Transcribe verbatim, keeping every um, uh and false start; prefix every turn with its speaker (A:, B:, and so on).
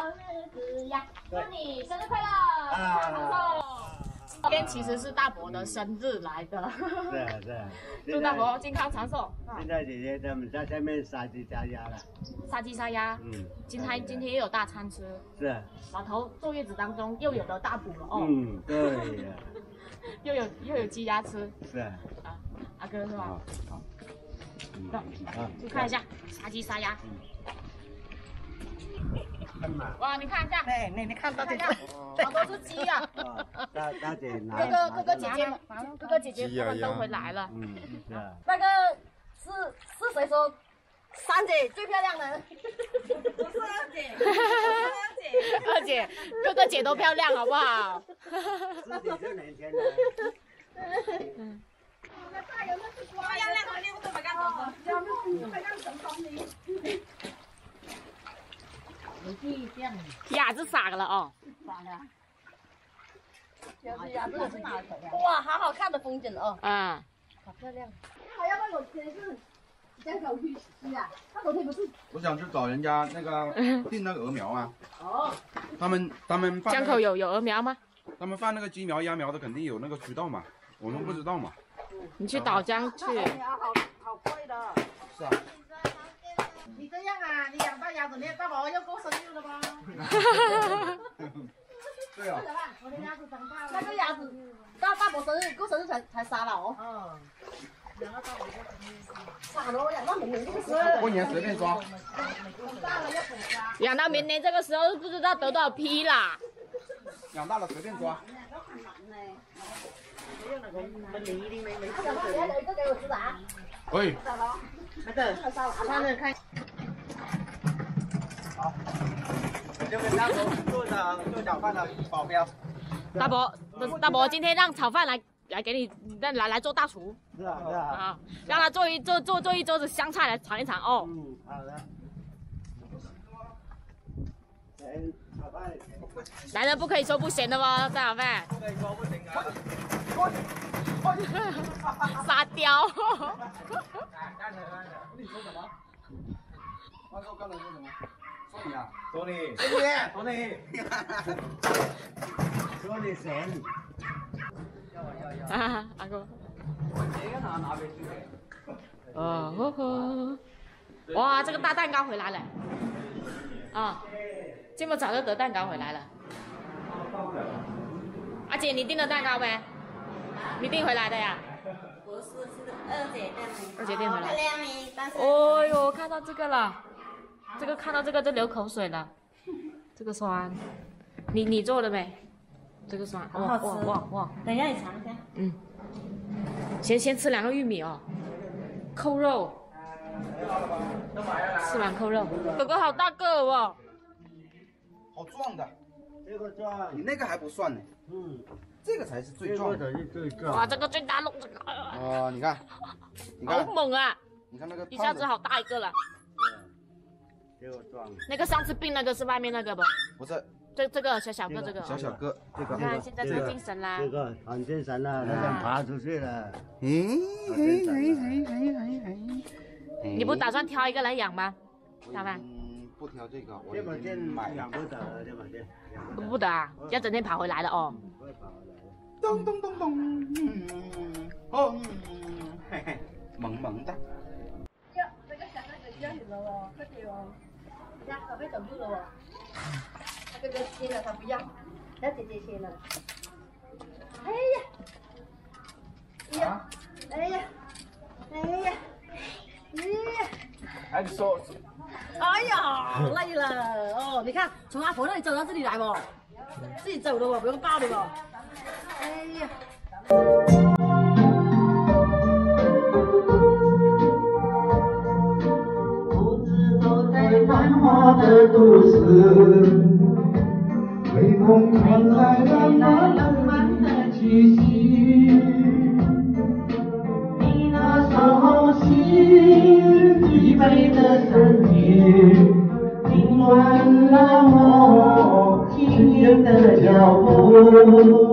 A: 日子呀，祝你生日快乐！啊！今天其实是大伯的生日来的。
B: 是啊是啊。
A: 祝大伯健康长寿。
B: 现在姐姐他们在下面杀鸡杀鸭了。
A: 杀鸡杀鸭。嗯。今天今天又有大餐吃。是。老头坐月子当中又有了大补了哦。
B: 嗯，对呀。
A: 又有又有鸡鸭吃。
B: 是啊。
A: 啊，阿哥是吧？
B: 好。
A: 走，去看一下杀鸡杀鸭。哇，你看一下，
C: 哎，你你看大姐，
A: 好多是鸡啊！
B: 大大姐拿，
A: 哥哥哥哥姐姐，哥哥姐姐他们都回来了。嗯，是啊。那个是是谁说三姐最漂亮的？
C: 不是二姐，二姐，
A: 二姐，哥哥姐都漂亮，好不好？
B: 自己就年轻的。
A: 嗯。鸭子傻了哦，
C: 傻了。
A: 鸭子是哪里？
C: 哇，好好看的风景哦。
A: 啊，
C: 好漂亮。还要不我天是想狗去吃啊？他昨天不是？
D: 我想去找人家那个订那个鹅苗啊。哦。他们他们放。
A: 江口有有鹅苗吗？
D: 他们放那个鸡苗鸭苗的肯定有那个渠道嘛，我们不知道嘛。
A: 你去岛江去。
C: 鹅苗好好贵的。
D: 是啊。
C: 你这样啊，你养大鸭子，你大宝要过生日了吧？
D: 对啊。
C: 我的鸭子长大了。那个鸭子，大大伯生日过生日才才杀了哦。嗯。养到大伯过生日。傻了，我养到明年这个时候。
D: 过年随便抓。
C: 大了要补杀。
A: 养到明年这个时候不知道得多少批啦。
D: 养大了随便抓。
C: 没理你没没。这个给我吃的啊。
D: 喂。
C: 没得，看着看。
B: 好，就跟大伯做的做早饭的保镖。
A: 大伯，大伯今天让炒饭来来给你，来来来做大厨。
B: 是啊是啊。
A: 啊，让他做一做做做一桌子香菜来尝一尝哦。
B: 嗯，好的。咸炒饭。
A: 男人不可以说不咸的哦，张小范。
B: 不可以说不行啊。
A: 沙雕。
D: 你说什么？他说刚才说什么？说你啊？
B: 说你。
D: 说你。
B: 说你。说你咸。
A: 啊，阿哥。
D: 这个拿拿回去。
A: 哦呵呵。哇，这个大蛋糕回来了。啊，这么早就得蛋糕回来了。阿姐，你订的蛋糕没？你订回来的呀？
C: 不是，是二姐订的。
A: 二姐订回来。
C: 漂亮没？但是。
A: 哦呦，看到这个了，这个看到这个就流口水了。这个酸，你你做的没？这个酸，
C: 很好吃。
A: 哇哇哇！
C: 等一下你尝一下。
A: 嗯。先先吃两个玉米哦，扣肉。吃完扣肉。哥哥好大个哦。
D: 好壮的。
B: 这个壮。
D: 你那个还不算呢。嗯。这个才是最壮的。
B: 最壮。
A: 哇，这个最大龙这个。
D: 哦，你看，你看。
A: 好猛啊！
D: 你看那个。
A: 一下子好大一个了。
B: 这个壮。
A: 那个上次病那个是外面那个不？
D: 不是。
A: 这这个小小个这个。
D: 小小个，这个。
A: 你看现在很精神啦。
B: 这个很精神了，它想爬出去了。
D: 嘿嘿嘿嘿嘿嘿嘿。
A: 你不打算挑一个来养吗？小范。
D: 嗯，不挑这个，我
B: 这把剑买养不得了，这把剑。
A: 不不得啊，要整天跑回来了哦。
B: 会跑回来。
D: 咚咚咚咚，嗯，哦，嘿嘿，萌萌的。
C: 呀，这个小那个要你了哦，快点哦。呀，宝贝走路了哦。他哥哥牵了，他不要，要姐姐牵了。哎呀，呀，哎呀，哎呀，哎呀。
D: 哎，你说。
C: 哎呀，累了哦！你看，从阿婆那里走到这里来不？自己走的不，不用抱的不？哎呀！独自走在繁华的都市，微风传来了那浪漫的气息。你那守候心疲惫的身体，凌乱了我今天的脚步。